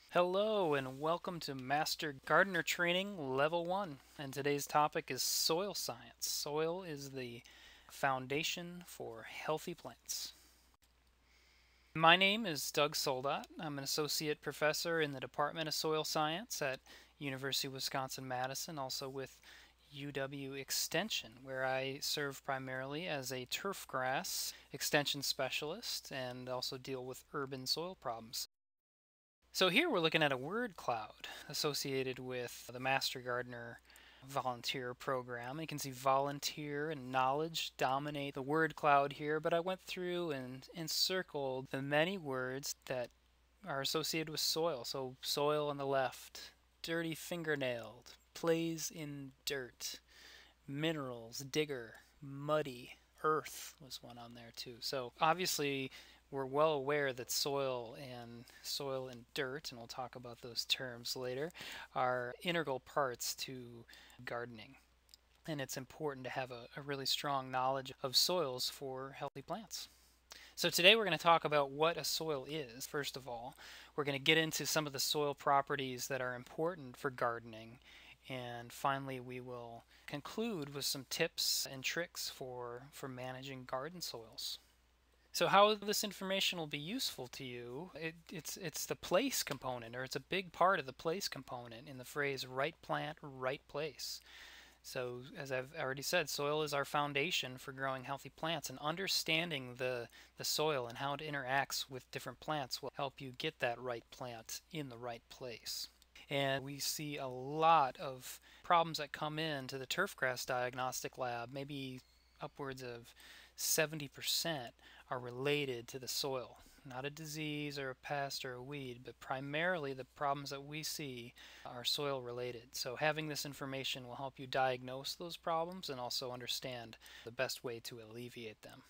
Hello and welcome to Master Gardener Training Level 1. And today's topic is soil science. Soil is the foundation for healthy plants. My name is Doug Soldat. I'm an associate professor in the Department of Soil Science at University of Wisconsin-Madison, also with UW Extension, where I serve primarily as a turfgrass extension specialist and also deal with urban soil problems. So here we're looking at a word cloud associated with the Master Gardener volunteer program. You can see volunteer and knowledge dominate the word cloud here, but I went through and encircled the many words that are associated with soil. So soil on the left, dirty fingernailed, plays in dirt, minerals, digger, muddy, earth was one on there too. So obviously we're well aware that soil and dirt, and we'll talk about those terms later, are integral parts to gardening. And it's important to have a really strong knowledge of soils for healthy plants. So today we're going to talk about what a soil is. First of all, we're going to get into some of the soil properties that are important for gardening. And finally, we will conclude with some tips and tricks for managing garden soils. So how this information will be useful to you, it's the place component, or it's a big part of the place component in the phrase right plant, right place. So, as I've already said, soil is our foundation for growing healthy plants, and understanding the soil and how it interacts with different plants will help you get that right plant in the right place. And we see a lot of problems that come into the turfgrass diagnostic lab, maybe upwards of 70% are related to the soil. Not a disease or a pest or a weed, but primarily the problems that we see are soil related. So having this information will help you diagnose those problems and also understand the best way to alleviate them.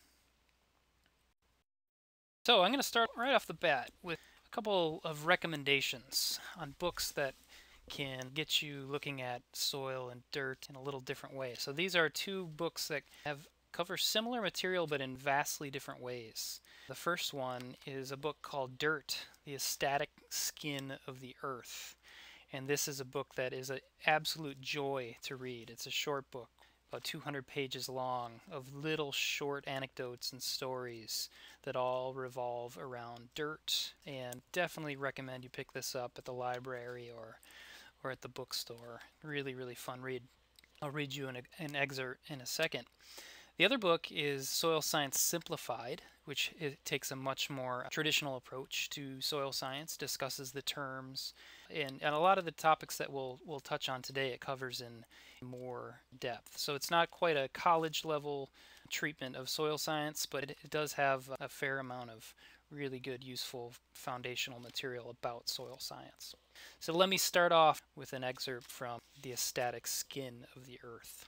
So I'm going to start right off the bat with a couple of recommendations on books that can get you looking at soil and dirt in a little different way. So these are two books that cover similar material but in vastly different ways. The first one is a book called Dirt, the Aesthetic Skin of the Earth. And this is a book that is an absolute joy to read. It's a short book, about 200 pages long, of little short anecdotes and stories that all revolve around dirt. And definitely recommend you pick this up at the library or at the bookstore. Really, really fun read. I'll read you an excerpt in a second. The other book is Soil Science Simplified, which takes a much more traditional approach to soil science, discusses the terms, and a lot of the topics that we'll touch on today it covers in more depth. So it's not quite a college level treatment of soil science, but it does have a fair amount of really good, useful foundational material about soil science. So let me start off with an excerpt from The Aesthetic Skin of the Earth.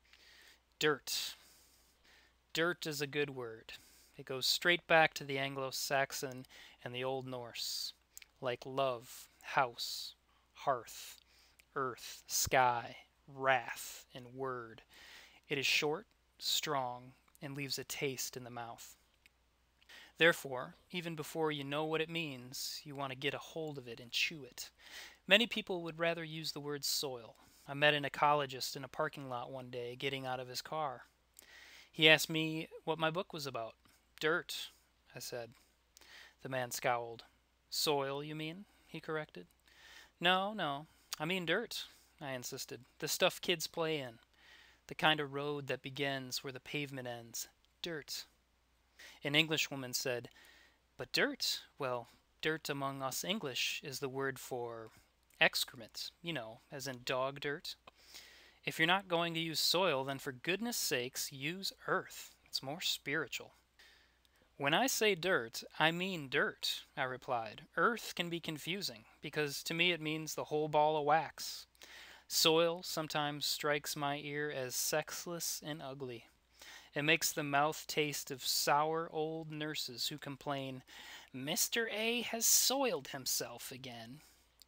Dirt. Dirt is a good word. It goes straight back to the Anglo-Saxon and the Old Norse, like love, house, hearth, earth, sky, wrath, and word. It is short, strong, and leaves a taste in the mouth. Therefore, even before you know what it means, you want to get a hold of it and chew it. Many people would rather use the word soil. I met an ecologist in a parking lot one day getting out of his car. He asked me what my book was about. Dirt, I said. The man scowled. Soil, you mean? He corrected. No, no. I mean dirt, I insisted. The stuff kids play in. The kind of road that begins where the pavement ends. Dirt. An Englishwoman said, but dirt? Well, dirt among us English is the word for excrement, as in dog dirt. If you're not going to use soil, then for goodness sakes, use earth. It's more spiritual. When I say dirt, I mean dirt, I replied. Earth can be confusing, because to me it means the whole ball of wax. Soil sometimes strikes my ear as sexless and ugly. It makes the mouth taste of sour old nurses who complain, Mr. A has soiled himself again.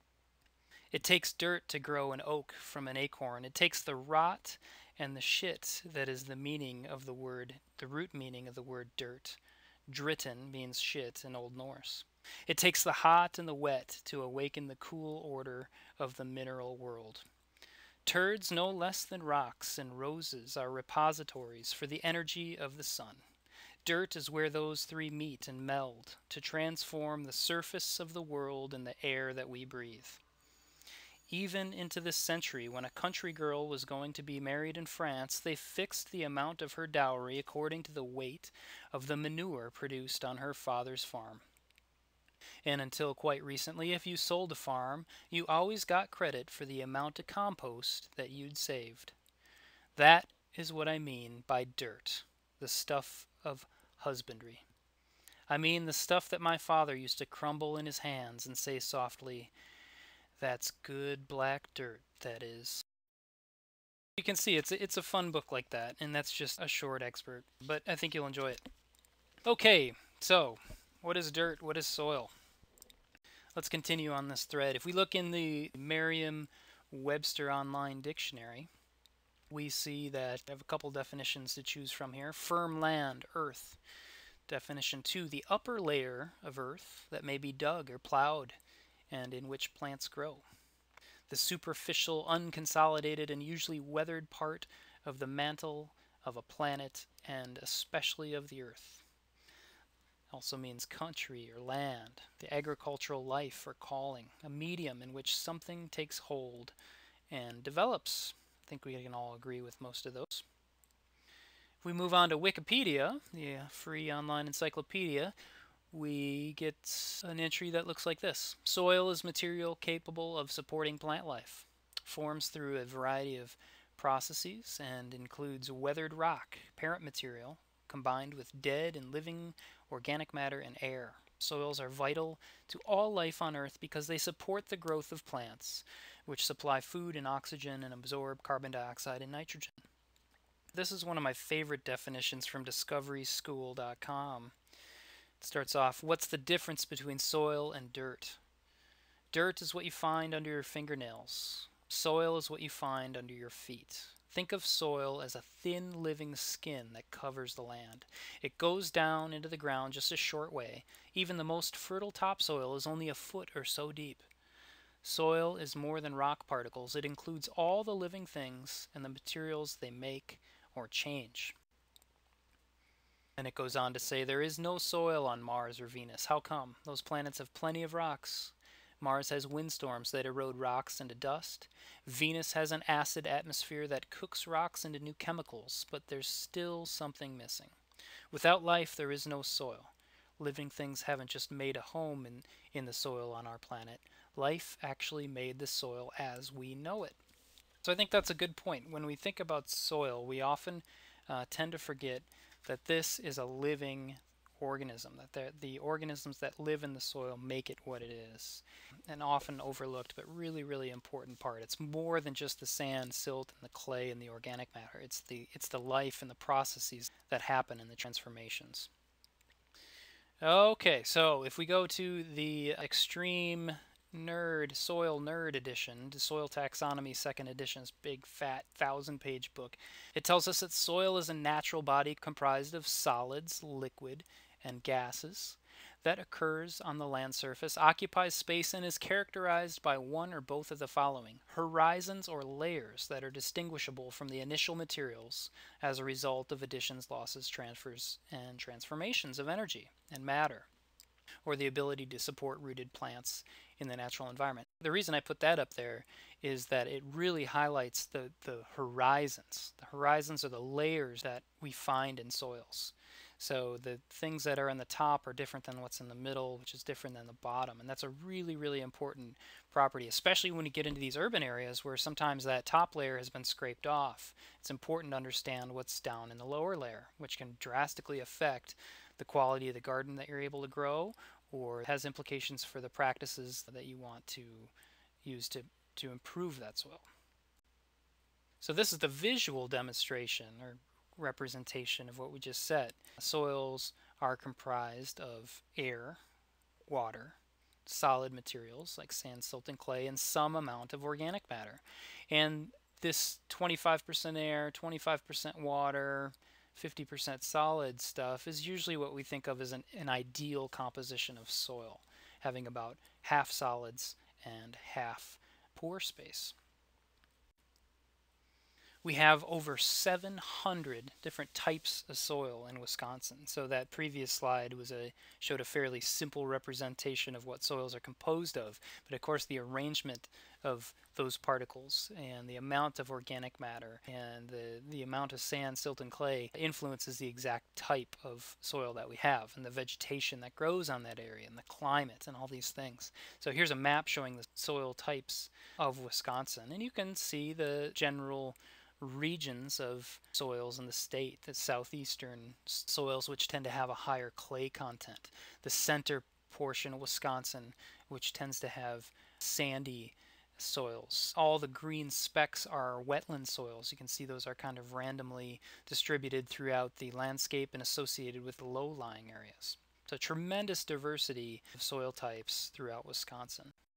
It takes dirt to grow an oak from an acorn. It takes the rot and the shit that is the meaning of the root meaning of the word dirt. Dritten means shit in Old Norse. It takes the hot and the wet to awaken the cool order of the mineral world. Turds no less than rocks and roses are repositories for the energy of the sun. Dirt is where those three meet and meld to transform the surface of the world and the air that we breathe. Even into this century, when a country girl was going to be married in France, they fixed the amount of her dowry according to the weight of the manure produced on her father's farm. And until quite recently, if you sold a farm, you always got credit for the amount of compost that you'd saved. That is what I mean by dirt, the stuff of husbandry. I mean the stuff that my father used to crumble in his hands and say softly, "That's good black dirt, that is." You can see it's a fun book like that, and that's just a short expert, but I think you'll enjoy it. Okay, so what is dirt? What is soil? Let's continue on this thread. If we look in the Merriam-Webster Online Dictionary, we see that I have a couple definitions to choose from here. Firm land, earth. Definition 2, the upper layer of earth that may be dug or plowed and in which plants grow. The superficial, unconsolidated, and usually weathered part of the mantle of a planet and especially of the earth. Also means country or land, the agricultural life or calling, a medium in which something takes hold and develops. I think we can all agree with most of those. If we move on to Wikipedia, the free online encyclopedia, we get an entry that looks like this. Soil is material capable of supporting plant life. Forms through a variety of processes and includes weathered rock, parent material, combined with dead and living organic matter and air. Soils are vital to all life on Earth because they support the growth of plants, which supply food and oxygen and absorb carbon dioxide and nitrogen. This is one of my favorite definitions from discoveryschool.com. It starts off, what's the difference between soil and dirt? Dirt is what you find under your fingernails. Soil is what you find under your feet. Think of soil as a thin living skin that covers the land. It goes down into the ground just a short way. Even the most fertile topsoil is only a foot or so deep. Soil is more than rock particles. It includes all the living things and the materials they make or change. And it goes on to say there is no soil on Mars or Venus. How come? Those planets have plenty of rocks. Mars has windstorms that erode rocks into dust. Venus has an acid atmosphere that cooks rocks into new chemicals, but there's still something missing. Without life, there is no soil. Living things haven't just made a home in the soil on our planet. Life actually made the soil as we know it. So I think that's a good point. When we think about soil, we often tend to forget that this is a living organism, that the organisms that live in the soil make it what it is. An often overlooked but really, really important part. It's more than just the sand, silt, and the clay and the organic matter. It's the life and the processes that happen in the transformations. Okay, so if we go to the extreme nerd, soil nerd edition, the Soil Taxonomy second edition's big fat 1,000-page book, it tells us that soil is a natural body comprised of solids, liquid, and gases that occurs on the land surface, occupies space, and is characterized by one or both of the following: horizons or layers that are distinguishable from the initial materials as a result of additions, losses, transfers, and transformations of energy and matter, or the ability to support rooted plants in the natural environment. The reason I put that up there is that it really highlights the horizons. The horizons are the layers that we find in soils. So the things that are in the top are different than what's in the middle, which is different than the bottom. And that's a really, really important property, especially when you get into these urban areas where sometimes that top layer has been scraped off. It's important to understand what's down in the lower layer, which can drastically affect the quality of the garden that you're able to grow, or has implications for the practices that you want to use to improve that soil. So this is the visual demonstration or representation of what we just said. Soils are comprised of air, water, solid materials like sand, silt, and clay, and some amount of organic matter. And this 25% air, 25% water, 50% solid stuff is usually what we think of as an ideal composition of soil. having about half solids and half pore space. We have over 700 different types of soil in Wisconsin. So that previous slide showed a fairly simple representation of what soils are composed of. But of course the arrangement of those particles and the amount of organic matter and the amount of sand, silt, and clay influences the exact type of soil that we have, and the vegetation that grows on that area, and the climate, and all these things. So here's a map showing the soil types of Wisconsin, and you can see the general regions of soils in the state. The southeastern soils, which tend to have a higher clay content. The center portion of Wisconsin, which tends to have sandy soils. All the green specks are wetland soils. You can see those are kind of randomly distributed throughout the landscape and associated with the low-lying areas. So tremendous diversity of soil types throughout Wisconsin.